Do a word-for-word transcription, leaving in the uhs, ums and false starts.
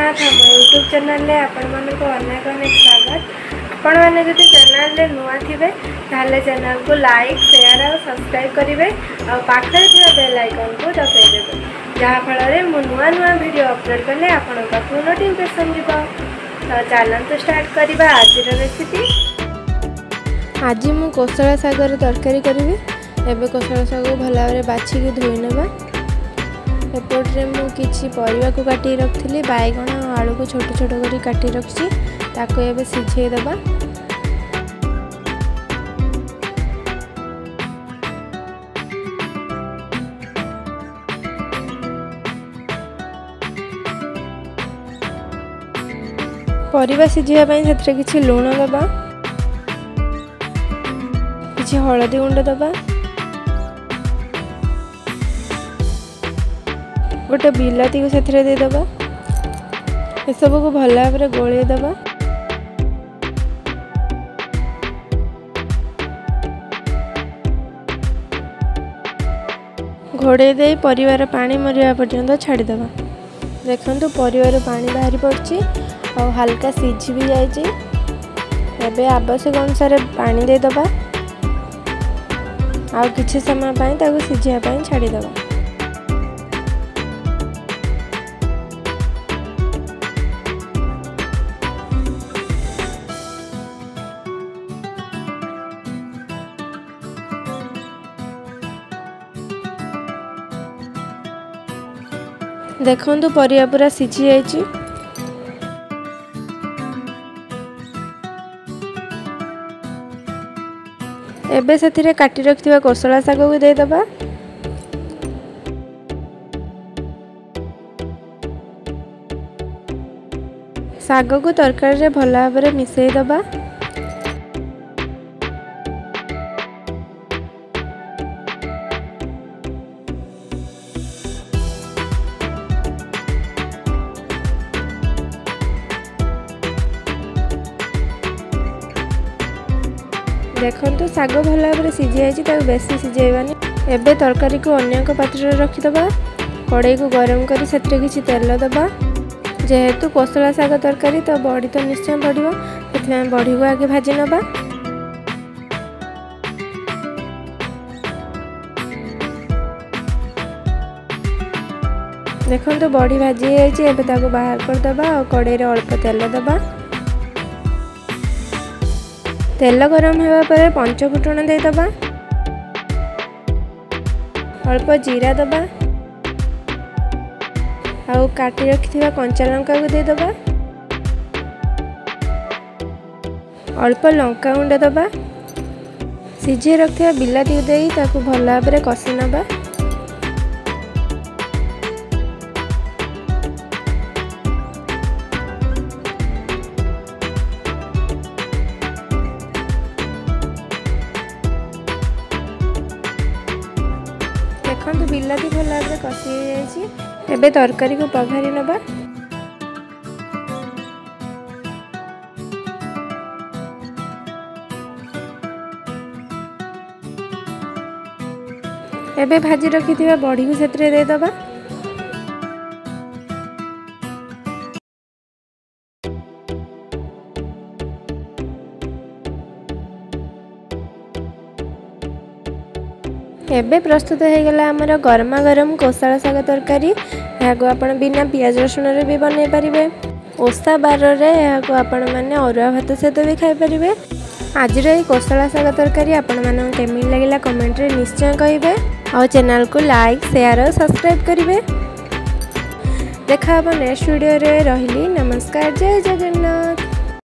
जगन्नाथ आम YouTube channel रे आपण मानको अनेक अनेक स्वागत। आपण माने जदि चैनल रे नुआ थिबे ताले चैनल को लाइक शेयर और सब्सक्राइब करिवे और पाखरे थिबा बेल आइकन को दबाइ देबे जहा फल रे मु नुआ नुआ वीडियो अपलोड करले आपण पाखु नोटिफिकेशन जिवो। तो चैनल तो स्टार्ट करबा आज रो रेसिपी। आज मु कोसला सागर तरकारी करिवे। एबे कोसला साग को भला रे बाछि के धोइ नेबा। एपटे मु किछि परिवा को काटी रखथिली, बैगण और आलू को छोट छोट करी काटी रखछि, ताको एबे सिझे देबा। परिवा सिझिया पई सेत्रे किछि लूण देबा, किछि हळदी गुंड देबा, गोटे बिलाती को सेथरे दे दबा। ए सब को भला भाबरे गोळे दबा। घोड़े दे परिवार पानी मरिया पर्यंत छाड़ी दबा। देखंतु परिवार पानी बाहरी पड़छि और हल्का सिझी भी जाइछि। एबे आवश्यक अनुसार पानी दे दबा और किछि समय पई ताको सिझिया पई छाड़ी दबा। देखंतु परिया पूरा सिझी जाइछि। एबे सेथिरे काटी रखथिबा कोसला साग को दे दबा। साग को तरकारी रे भला भाबरे मिसई दबा। देखंतु साग भल भाव सिझी जाइए, बेसी सिझेबानी। एबे तरकारी को अन्य एक पात्र रखिदबा। कड़ाई को गरम करी सेत्रे किछि तेल दबा। जेहेतु कोसला साग तरकारी तो बड़ी तो निश्चय पड़िबो, सेथि बड़ी को आगे भाजी नबा। देखंतु बड़ी भाजी जाइए, एबे ताको बाहर कर दबा और कड़ाई रे अल्प तेल दबा। तेल गरम होगा पर पंचफुटन दे दबा, अल्प जीरा दबा और काटी रखिथिबा कंचा लंका को दे दबा, अल्प लंका गुंड दबा। सिझे रखिथिबा बिलाती को देई ताको भल भाबरे कषि नबा। देखंतु बिलाती भल भाबरे कषि जाइछि। एबे तरकारी को पघारी नबा। एबे भाजी रखिथिबा बड़ी को सेत्रे दे दबा। एबे प्रस्तुत हो गला हमर गरमा गरम कोसला साग तरकारी। यहाँ को आपण बिना पियाज रसुण रे भी बनै परिबे। ओसा बार रे यहाँ को आपण माने अरुआ भात सहित भी खाई परिबे। आज रे कोसला साग तरकारी आपण माने केमिल लागिला कमेंट रे निश्चय कहिबे और चैनल को लाइक शेयर और सब्सक्राइब करिवे। देखा अब नेक्स्ट वीडियो रे। रहिली नमस्कार, जय जगन्नाथ।